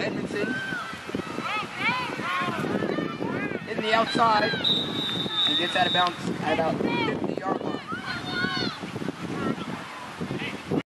Edmondson. In the outside. And gets out of bounds at about 50-yard line.